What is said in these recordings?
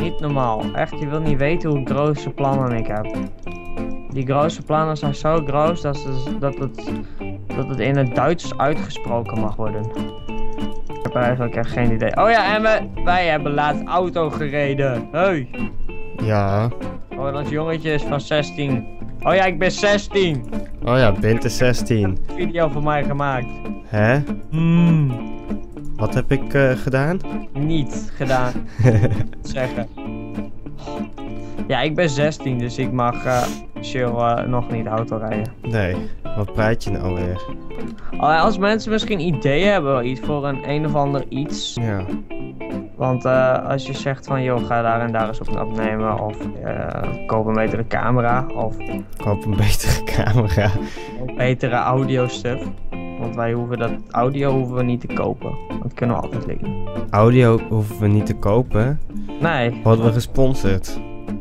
Niet normaal. Echt, je wil niet weten hoe grootse plannen ik heb. Die grootste plannen zijn zo groot dat het in het Duits uitgesproken mag worden. Ik heb eigenlijk echt geen idee. Oh ja, en wij hebben laatst auto gereden. Hey. Ja. Oh, dat jongetje is van 16. Oh ja, ik ben 16. Oh ja, bent er 16. Een video van mij gemaakt. Hè? Wat heb ik gedaan? Niet gedaan. Zeggen. Ja, ik ben 16, dus ik mag chill nog niet auto rijden. Nee, wat praat je nou weer? Als mensen misschien ideeën hebben iets voor een of ander iets. Ja. Want als je zegt van joh, ga daar en daar eens opnemen. Of koop een betere camera. Of Koop een betere camera. een betere audio stuff. Want wij hoeven audio niet te kopen. Dat kunnen we altijd liggen. Audio hoeven we niet te kopen. Nee. Worden we gesponsord?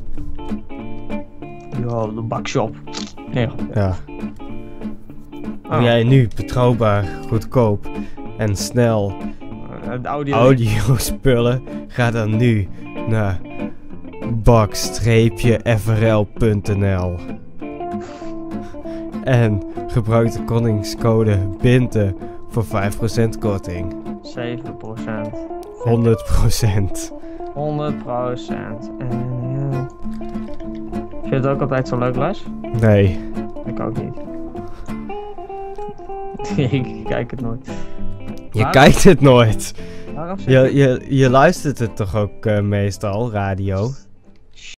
Ja, de bakshop. Nee. Ja. Wil jij nu betrouwbaar, goedkoop en snel audio spullen? Ga dan nu naar bak-frl.nl en gebruik de kortingscode BINTE voor 5% korting. 7%. 100%. 100%. En vind je het ook altijd zo leuk, Les? Nee. Ik ook niet. Ik kijk het nooit. Je kijkt het nooit. Waarom zeg Je luistert het toch ook meestal, radio?